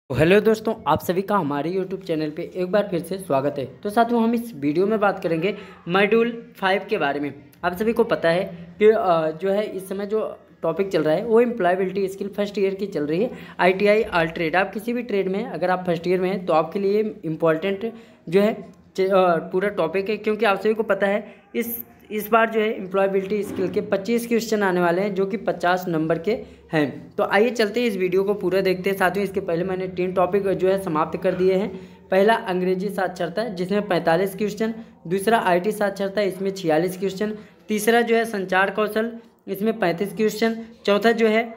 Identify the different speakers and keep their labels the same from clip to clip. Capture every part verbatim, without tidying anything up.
Speaker 1: तो हेलो दोस्तों, आप सभी का हमारे यूट्यूब चैनल पे एक बार फिर से स्वागत है। तो साथियों, हम इस वीडियो में बात करेंगे मॉड्यूल फाइव के बारे में। आप सभी को पता है कि अ, जो है इस समय जो टॉपिक चल रहा है वो एम्प्लॉयबिलिटी स्किल फर्स्ट ईयर की चल रही है। आईटीआई ऑल ट्रेड, आप किसी भी ट्रेड में अगर आप फर्स्ट ईयर में हैं तो आपके लिए इम्पॉर्टेंट जो है अ, पूरा टॉपिक है, क्योंकि आप सभी को पता है इस इस बार जो है एम्प्लॉयबिलिटी स्किल के पच्चीस क्वेश्चन आने वाले हैं, जो कि पचास नंबर के हैं। तो आइए चलते हैं इस वीडियो को पूरा देखते हैं। साथियों, इसके पहले मैंने तीन टॉपिक जो है समाप्त कर दिए हैं। पहला अंग्रेजी साक्षरता, जिसमें पैंतालीस क्वेश्चन। दूसरा आईटी साक्षरता, इसमें छियालीस क्वेश्चन। तीसरा जो है संचार कौशल, इसमें पैंतीस क्वेश्चन। चौथा जो है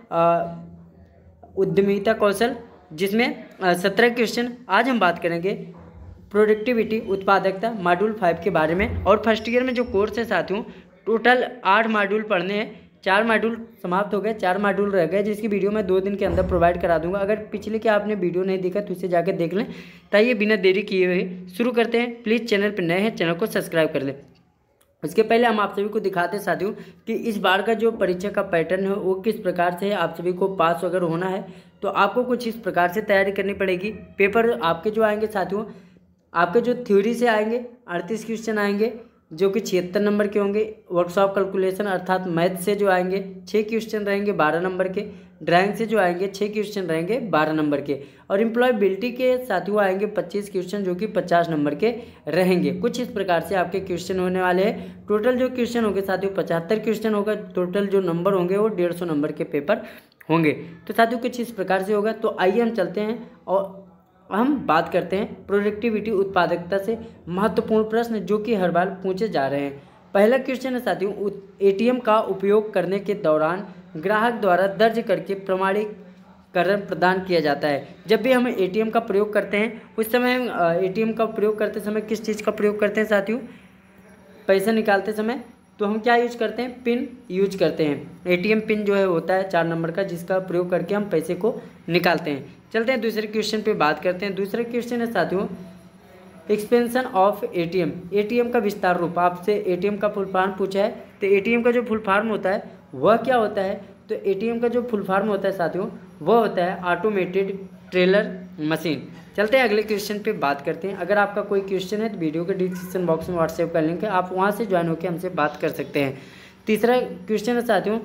Speaker 1: उद्यमिता कौशल, जिसमें सत्रह क्वेश्चन। आज हम बात करेंगे प्रोडक्टिविटी उत्पादकता मॉड्यूल फाइव के बारे में। और फर्स्ट ईयर में जो कोर्स है साथियों, टोटल आठ मॉड्यूल पढ़ने हैं। चार मॉड्यूल समाप्त हो गए, चार मॉड्यूल रह गए, जिसकी वीडियो मैं दो दिन के अंदर प्रोवाइड करा दूंगा। अगर पिछले के आपने वीडियो नहीं देखा तो इसे जाकर देख लें। ताइए बिना देरी किए हुए शुरू करते हैं। प्लीज़ चैनल पर नए हैं, चैनल को सब्सक्राइब कर लें। इसके पहले हम आप सभी को दिखाते हैं साथियों कि इस बार का जो परीक्षा का पैटर्न है वो किस प्रकार से है। आप सभी को पास अगर होना है तो आपको कुछ इस प्रकार से तैयारी करनी पड़ेगी। पेपर आपके जो आएंगे साथियों, आपके जो थ्योरी से आएंगे अड़तीस क्वेश्चन आएंगे, जो कि छिहत्तर नंबर के होंगे। वर्कशॉप कैलकुलेशन अर्थात मैथ से जो आएंगे छः क्वेश्चन रहेंगे बारह नंबर के। ड्राइंग से जो आएंगे छः क्वेश्चन रहेंगे बारह नंबर के। और एम्प्लॉयबिलिटी के साथियों आएंगे पच्चीस क्वेश्चन, जो कि पचास नंबर के रहेंगे। कुछ इस प्रकार से आपके क्वेश्चन होने वाले हैं। टोटल जो क्वेश्चन होंगे साथियों पचहत्तर क्वेश्चन होगा। टोटल जो नंबर होंगे वो डेढ़ सौ नंबर के पेपर होंगे। तो साथियों कुछ इस प्रकार से होगा। तो आइए हम चलते हैं और हम बात करते हैं प्रोडक्टिविटी उत्पादकता से महत्वपूर्ण प्रश्न, जो कि हर बार पूछे जा रहे हैं। पहला क्वेश्चन है साथियों, एटीएम का उपयोग करने के दौरान ग्राहक द्वारा दर्ज करके प्रमाणीकरण प्रदान किया जाता है। जब भी हम एटीएम का प्रयोग करते हैं उस समय एटीएम का प्रयोग करते समय किस चीज़ का प्रयोग करते हैं साथियों? पैसा निकालते समय तो हम क्या यूज करते हैं? पिन यूज करते हैं। एटीएम पिन जो है होता है चार नंबर का, जिसका प्रयोग करके हम पैसे को निकालते हैं। चलते हैं दूसरे क्वेश्चन पे बात करते हैं। दूसरा क्वेश्चन है साथियों, एक्सपेंशन ऑफ एटीएम। एटीएम का विस्तार रूप, आपसे एटीएम का फुल फॉर्म पूछा है। तो एटीएम का जो फुल फॉर्म होता है वह क्या होता है? तो एटीएम का जो फुल फॉर्म होता है साथियों वह होता है ऑटोमेटेड टेलर मशीन। चलते हैं अगले क्वेश्चन पे बात करते हैं। अगर आपका कोई क्वेश्चन है तो वीडियो के डिस्क्रिप्शन बॉक्स में व्हाट्सएप का लिंक है, आप वहां से ज्वाइन होकर हमसे बात कर सकते हैं। तीसरा क्वेश्चन है साथियों,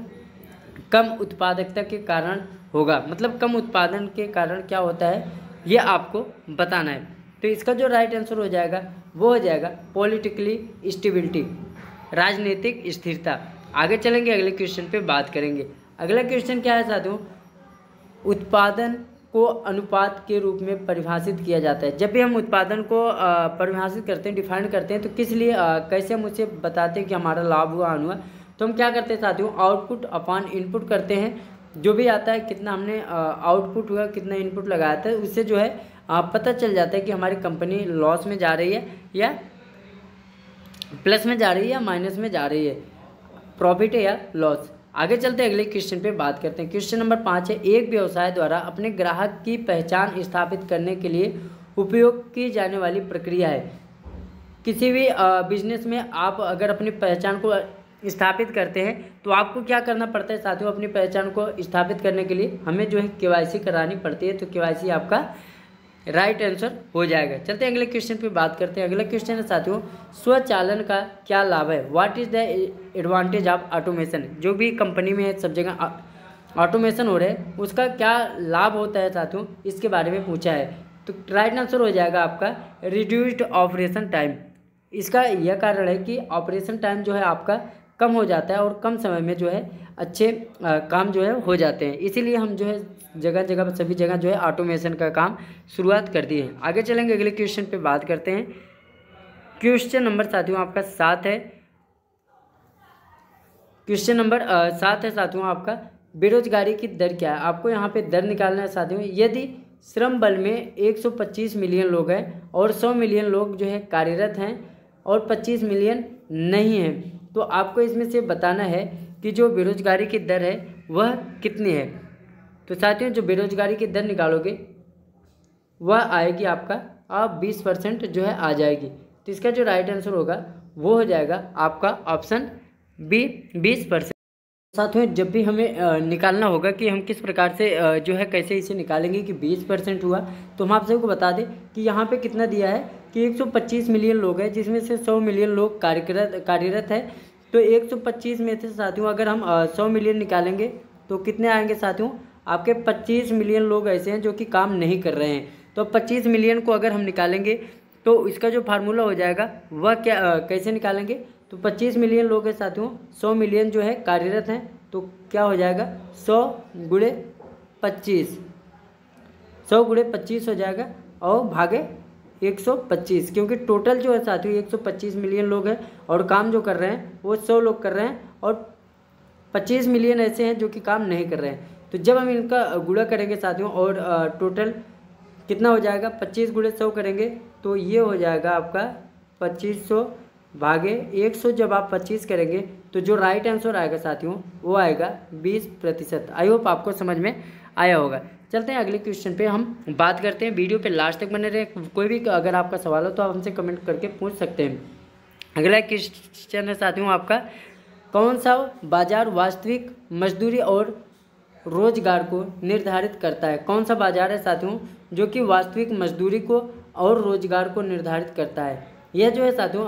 Speaker 1: कम उत्पादकता के कारण होगा, मतलब कम उत्पादन के कारण क्या होता है ये आपको बताना है। तो इसका जो राइट आंसर हो जाएगा वो हो जाएगा पॉलिटिकली स्टेबिलिटी, राजनीतिक स्थिरता। आगे चलेंगे, अगले क्वेश्चन पे बात करेंगे। अगला क्वेश्चन क्या है साथियों, उत्पादन को अनुपात के रूप में परिभाषित किया जाता है। जब भी हम उत्पादन को परिभाषित करते हैं, डिफाइन करते हैं, तो किस लिए कैसे हम उसे बताते हैं कि हमारा लाभ हुआ हानि हुआ, तो हम क्या करते हैं साथियों, आउटपुट अपॉन इनपुट करते हैं। जो भी आता है कितना हमने आउटपुट हुआ, कितना इनपुट लगाया था, उससे जो है पता चल जाता है कि हमारी कंपनी लॉस में जा रही है या प्लस में जा रही है या माइनस में जा रही है, प्रॉफिट है या लॉस। आगे चलते हैं, अगले क्वेश्चन पे बात करते हैं। क्वेश्चन नंबर पाँच है, एक व्यवसाय द्वारा अपने ग्राहक की पहचान स्थापित करने के लिए उपयोग की जाने वाली प्रक्रिया है। किसी भी बिजनेस में आप अगर अपनी पहचान को स्थापित करते हैं तो आपको क्या करना पड़ता है साथियों? अपनी पहचान को स्थापित करने के लिए हमें जो है केवाईसी करानी पड़ती है। तो केवाईसी आपका राइट आंसर हो जाएगा। चलते हैं अगले क्वेश्चन पे बात करते हैं। अगला क्वेश्चन है साथियों, स्वचालन का क्या लाभ है? What is the advantage of automation. जो भी कंपनी में सब जगह ऑटोमेशन हो रहा है उसका क्या लाभ होता है साथियों, इसके बारे में पूछा है। तो राइट आंसर हो जाएगा आपका रिड्यूस्ड ऑपरेशन टाइम। इसका यह कारण है कि ऑपरेशन टाइम जो है आपका कम हो जाता है और कम समय में जो है अच्छे आ, काम जो है हो जाते हैं। इसीलिए हम जो है जगह जगह सभी जगह जो है ऑटोमेशन का काम शुरुआत कर दिए हैं। आगे चलेंगे, अगले क्वेश्चन पे बात करते हैं। क्वेश्चन नंबर साथियों आपका सात है। क्वेश्चन नंबर सात है साथियों आपका, बेरोजगारी की दर क्या है? आपको यहाँ पे दर निकालना है साथियों। यदि श्रम बल में एक सौ पच्चीस मिलियन लोग हैं और सौ मिलियन लोग जो है कार्यरत हैं और पच्चीस मिलियन नहीं हैं, तो आपको इसमें से बताना है कि जो बेरोजगारी की दर है वह कितनी है। तो साथियों जो बेरोजगारी की दर निकालोगे वह आएगी आपका आप बीस परसेंट जो है आ जाएगी। तो इसका जो राइट आंसर होगा वो हो जाएगा आपका ऑप्शन बी, बीस परसेंट। साथियों जब भी हमें अ, निकालना होगा कि हम किस प्रकार से अ, जो है कैसे इसे निकालेंगे कि बीस परसेंट हुआ, तो हम आप सबको बता दें कि यहाँ पे कितना दिया है कि एक सौ पच्चीस मिलियन लोग हैं, जिसमें से सौ मिलियन लोग कार्यरत कार्यरत है। तो एक सौ पच्चीस में से साथियों अगर हम सौ मिलियन निकालेंगे तो कितने आएंगे साथियों, आपके पच्चीस मिलियन लोग ऐसे हैं जो कि काम नहीं कर रहे हैं। तो पच्चीस मिलियन को अगर हम निकालेंगे तो इसका जो फार्मूला हो जाएगा वह क्या अ, कैसे निकालेंगे, तो पच्चीस मिलियन लोग हैं साथियों, सौ मिलियन जो है कार्यरत हैं, तो क्या हो जाएगा सौ गुणे पच्चीस, सौ गुणे पच्चीस हो जाएगा और भागे एक सौ पच्चीस, क्योंकि टोटल जो है साथियों एक सौ पच्चीस मिलियन लोग हैं और काम जो कर रहे हैं वो सौ लोग कर रहे हैं और पच्चीस मिलियन ऐसे हैं जो कि काम नहीं कर रहे हैं। तो जब हम इनका गुणा करेंगे साथियों और टोटल कितना हो जाएगा, पच्चीस गुणे सौ करेंगे तो ये हो जाएगा आपका पच्चीस सौ भागे एक सौ। जब आप पच्चीस करेंगे तो जो राइट आंसर आएगा साथियों वो आएगा बीस प्रतिशत। आई होप आपको समझ में आया होगा। चलते हैं अगले क्वेश्चन पे हम बात करते हैं। वीडियो पे लास्ट तक बने रहे। कोई भी अगर आपका सवाल हो तो आप हमसे कमेंट करके पूछ सकते हैं। अगला क्वेश्चन है साथियों आपका, कौन सा बाजार वास्तविक मजदूरी और रोजगार को निर्धारित करता है। कौन सा बाजार है साथियों जो कि वास्तविक मजदूरी को और रोजगार को निर्धारित करता है। यह जो है साथियों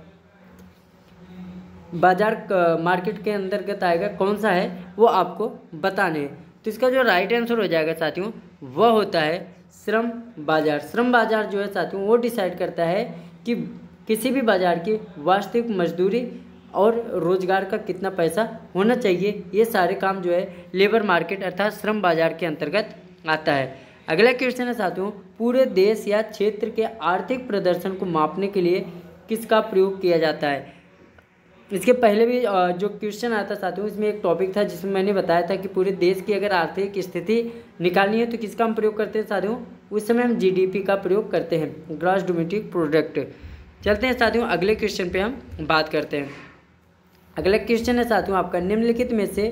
Speaker 1: बाजार मार्केट के अंतर्गत आएगा, कौन सा है वो आपको बताने हैं। तो इसका जो राइट आंसर हो जाएगा साथियों वह होता है श्रम बाजार। श्रम बाजार जो है साथियों वो डिसाइड करता है कि किसी भी बाजार की वास्तविक मजदूरी और रोजगार का कितना पैसा होना चाहिए। ये सारे काम जो है लेबर मार्केट अर्थात श्रम बाजार के अंतर्गत आता है। अगला क्वेश्चन है साथियों, पूरे देश या क्षेत्र के आर्थिक प्रदर्शन को मापने के लिए किसका प्रयोग किया जाता है। इसके पहले भी जो क्वेश्चन आया था साथियों इसमें एक टॉपिक था जिसमें मैंने बताया था कि पूरे देश की अगर आर्थिक स्थिति निकालनी है तो किसका हम प्रयोग करते हैं साथियों, उस समय हम जीडीपी का प्रयोग करते हैं, ग्रॉस डोमेस्टिक प्रोडक्ट। चलते हैं साथियों अगले क्वेश्चन पे हम बात करते हैं। अगला क्वेश्चन है साथियों आपका, निम्नलिखित में से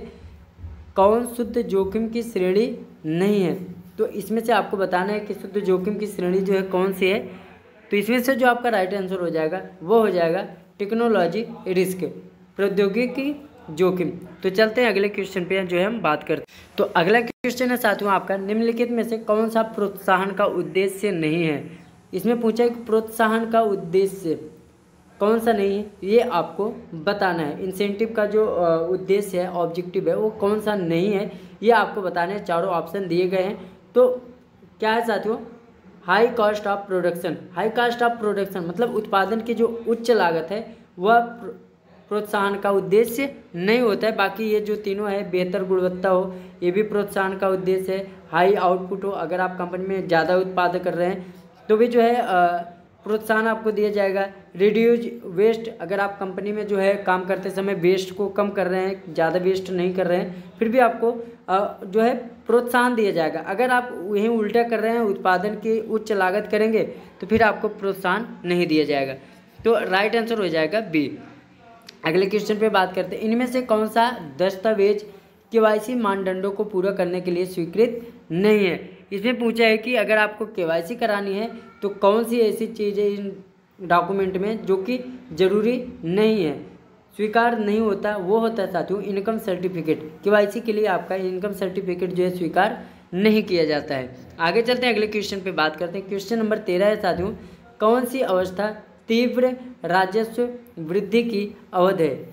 Speaker 1: कौन शुद्ध जोखिम की श्रेणी नहीं है। तो इसमें से आपको बताना है कि शुद्ध जोखिम की श्रेणी जो है कौन सी है। तो इसमें से जो आपका राइट आंसर हो जाएगा वो हो जाएगा टेक्नोलॉजी रिस्क, प्रौद्योगिकी जोखिम। तो चलते हैं अगले क्वेश्चन पे जो है हम बात करते हैं। तो अगला क्वेश्चन है साथियों आपका, निम्नलिखित में से कौन सा प्रोत्साहन का उद्देश्य नहीं है। इसमें पूछा है कि प्रोत्साहन का उद्देश्य कौन सा नहीं है, ये आपको बताना है। इंसेंटिव का जो उद्देश्य है, ऑब्जेक्टिव है, वो कौन सा नहीं है ये आपको बताना है। चारों ऑप्शन दिए गए हैं। तो क्या है साथियों, high cost of production. High cost of production मतलब उत्पादन की जो उच्च लागत है वह प्रोत्साहन का उद्देश्य नहीं होता है। बाकी ये जो तीनों है, बेहतर गुणवत्ता हो ये भी प्रोत्साहन का उद्देश्य है। हाई आउटपुट हो, अगर आप कंपनी में ज़्यादा उत्पादन कर रहे हैं तो भी जो है प्रोत्साहन आपको दिया जाएगा। रिड्यूज वेस्ट, अगर आप कंपनी में जो है काम करते समय वेस्ट को कम कर रहे हैं, ज़्यादा वेस्ट नहीं कर रहे हैं, फिर भी आपको जो है प्रोत्साहन दिया जाएगा। अगर आप वहीं उल्टा कर रहे हैं, उत्पादन की उच्च लागत करेंगे तो फिर आपको प्रोत्साहन नहीं दिया जाएगा। तो राइट आंसर हो जाएगा बी। अगले क्वेश्चन पे बात करते हैं, इनमें से कौन सा दस्तावेज केवाईसी मानदंडों को पूरा करने के लिए स्वीकृत नहीं है। इसमें पूछा है कि अगर आपको केवाईसी करानी है तो कौन सी ऐसी चीज़ है इन डॉक्यूमेंट में जो कि ज़रूरी नहीं है, स्वीकार नहीं होता। वो होता है साथियों इनकम सर्टिफिकेट। केवाईसी के लिए आपका इनकम सर्टिफिकेट जो है स्वीकार नहीं किया जाता है। आगे चलते हैं अगले क्वेश्चन पे बात करते हैं। क्वेश्चन नंबर तेरह है साथियों, कौन सी अवस्था तीव्र राजस्व वृद्धि की अवधि है।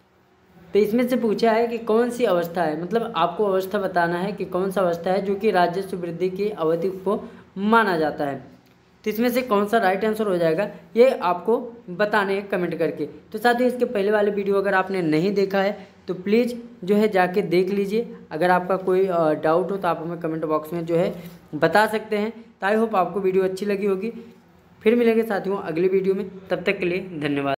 Speaker 1: तो इसमें से पूछा है कि कौन सी अवस्था है, मतलब आपको अवस्था बताना है कि कौन सा अवस्था है जो कि राजस्व वृद्धि की अवधि को माना जाता है। तो इसमें से कौन सा राइट आंसर हो जाएगा ये आपको बताने हैं कमेंट करके। तो साथ ही इसके पहले वाले वीडियो अगर आपने नहीं देखा है तो प्लीज़ जो है जाके देख लीजिए। अगर आपका कोई डाउट हो तो आप हमें कमेंट बॉक्स में जो है बता सकते हैं। तो आई होप आपको वीडियो अच्छी लगी होगी। फिर मिलेंगे साथियों अगली वीडियो में, तब तक के लिए धन्यवाद।